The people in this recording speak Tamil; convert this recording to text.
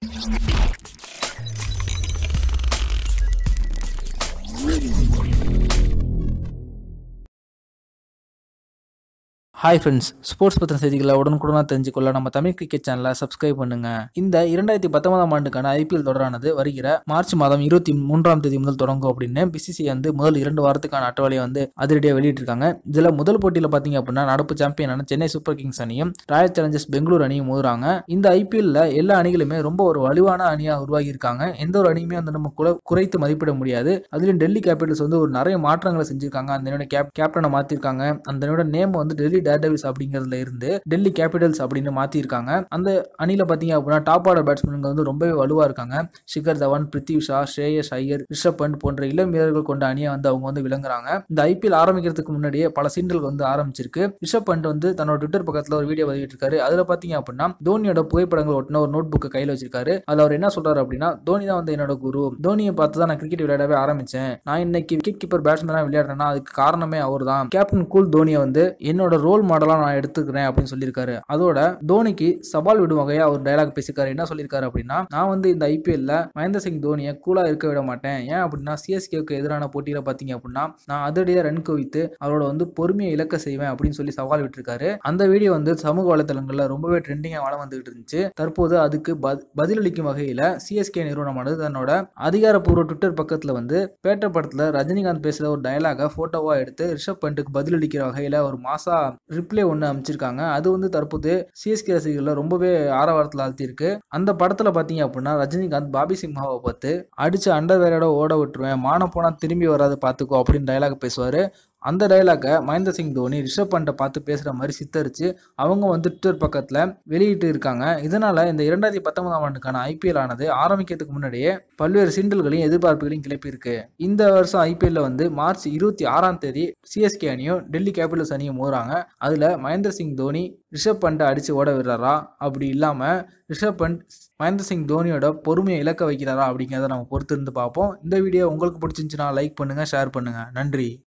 ஹாய் ஃப்ரெண்ட்ஸ், ஸ்போர்ட்ஸ் பற்றின செய்திகளை உடனுக்குடனாக தெரிஞ்சுக்கொள்ள நம்ம தமிழ் கிரிக்கெட் சேனலை சப்ஸ்கிரைப் பண்ணுங்க. இந்த 2019ஆம் ஆண்டுக்கான ஐபிஎல் தொடரானது வருகிற மார்ச் மாதம் 23ஆம் தேதி முதல் தொடங்கும் அப்படின்னு பிசிசிஐ வந்து முதல் 2 வாரத்துக்கான அட்டவணையை வந்து அதிரடியாக வெளியிட்டிருக்காங்க. இதில் முதல் போட்டியில் பார்த்தீங்க அப்படின்னா நடப்பு சாம்பியனான சென்னை சூப்பர் கிங்ஸ் அணியும் ராயல் சேலஞ்சர்ஸ் பெங்களூர் அணியும் மோதுறாங்க. இந்த ஐபிஎல்ல எல்லா அணிகளுமே ரொம்ப ஒரு வலுவான அணியாக உருவாகி இருக்காங்க. எந்த ஒரு அணியுமே வந்து நம்ம குறைத்து மதிப்பிட முடியாது. அதுலயும் டெல்லி கேபிட்டல்ஸ் வந்து ஒரு நிறைய மாற்றங்களை செஞ்சிருக்காங்க. அந்த அணியோட கேப்டனை மாத்திருக்காங்க. அந்த அணியோட நேம் வந்து டெல்லி டேர்டெவில்ஸ் அப்படிங்கிறதுல இருந்து டெல்லி கேபிட்டல்ஸ் அப்படின்னு மாத்திருக்காங்க. அந்த அணியில பாத்தீங்க அப்படின்னா டாப் ஆர்டர் பேட்ஸ்மேன்கள் வந்து ரொம்பவே வலுவா இருக்காங்க. ஷிகர் தவான், பிருத்திவி ஷா, ஸ்ரேயஸ் ஐயர், ரிஷப் பண்ட் போன்ற இளம் வீரர்கள் கொண்ட அணியை வந்து அவங்க வந்து விளங்குறாங்க. இந்த ஐபிஎல் ஆரம்பிக்கிறதுக்கு முன்னாடியே பல சீண்டல் வந்து ஆரம்பிச்சிருக்கு. ரிஷப் பண்ட் வந்து தன்னோட ட்விட்டர் பக்கத்துல ஒரு வீடியோ வெளியிட்டிருக்காரு. அதுல பாத்தீங்க அப்படின்னா தோனியோட புகைப்படங்கள் ஒட்டின ஒரு நோட் புக்கை கையில வச்சிருக்காரு. அதுல அவர் என்ன சொல்றாரு அப்படின்னா, தோனி தான் வந்து என்னோட குரு. தோனியை பார்த்து தான் நான் கிரிக்கெட் விளையாடவே ஆரம்பிச்சேன். நான் இன்னைக்கு விக்கெட் கீப்பர் பேட்ஸ்மேனா விளையாடுறேன்னா அதுக்கு காரணமே அவர் தான். கேப்டன் கூல் தோனியை வந்து என்னோட ரோல் மாடலா நான் எடுத்துக்கிறேன் அப்படின்னு சொல்லியிருக்காரு. அதோட தோனிக்கு சவால் விடும் வகையா ஒரு டயலாக் பேசியிருக்காரு. என்ன சொல்லியிருக்காரு அப்படின்னா, நான் வந்து இந்த ஐபிஎல்ல மகேந்திர சிங் தோனியை கூலா இருக்க விட மாட்டேன். ஏன் அப்படின்னா சிஎஸ்கேக்கு எதிரான போட்டியில பாத்தீங்க அப்படின்னா நான் அதிரடியா ரன் குவித்து அவரோட வந்து பொறுமையை இழக்க செய்வேன் அப்படின்னு சொல்லி சவால் விட்டுருக்காரு. அந்த வீடியோ வந்து சமூக வலைதளங்கள்ல ரொம்பவே ட்ரெண்டிங்கா வளம் வந்துகிட்டு இருந்துச்சு. தற்போது அதுக்கு பதிலளிக்கும் வகையில சிஎஸ்கே நிறுவனமானது தன்னோட அதிகாரப்பூர்வ ட்விட்டர் பக்கத்துல வந்து பேட்ட படத்துல ரஜினிகாந்த் பேசுற ஒரு டயலாக போட்டோவா எடுத்து ரிஷப் பண்ட்டுக்கு பதிலளிக்கிற வகையில ஒரு மாசா ரிப்ளை ஒன்று அமைச்சிருக்காங்க. அது வந்து தற்போது சிஎஸ்கே ரசிகர்கள ரொம்பவே ஆரவாரத்தில் ஆழ்த்திருக்கு. அந்த படத்துல பாத்தீங்க அப்படின்னா ரஜினிகாந்த் பாபி சிம்ஹாவை பார்த்து அடிச்சு அண்டர்வேரோட ஓட விட்டுருவேன், மானம் போனா திரும்பி வராது பாத்துக்கோ அப்படின்னு டயலாக் பேசுவாரு. அந்த டயலாக மகேந்திர சிங் தோனி ரிஷப் பண்ட்டை பார்த்து பேசுற மாதிரி சித்தரிச்சு அவங்க வந்து ட்விட்டர் பக்கத்துல வெளியிட்டு இருக்காங்க. இதனால இந்த 2019ஆம் ஆண்டுக்கான ஐபிஎல் ஆனது ஆரம்பிக்கிறதுக்கு முன்னாடியே பல்வேறு சீண்டல்களையும் எதிர்பார்ப்புகளையும் கிளப்பி இருக்கு. இந்த வருஷம் ஐபிஎல்ல வந்து மார்ச் 26ஆம் தேதி சிஎஸ்கே அணியும் டெல்லி கேபிட்டல்ஸ் அணியும் மோதுறாங்க. அதுல மகேந்திர சிங் தோனி ரிஷப் பண்ட்டை அடிச்சு ஓட விடுறாரா, அப்படி இல்லாம ரிஷப் பண்ட் மகேந்திர சிங் தோனியோட பொறுமையை இழக்க வைக்கிறாரா அப்படிங்கிறத நம்ம பொறுத்து இருந்து பார்ப்போம். இந்த வீடியோ உங்களுக்கு பிடிச்சிருந்துச்சுன்னா லைக் பண்ணுங்க, ஷேர் பண்ணுங்க. நன்றி.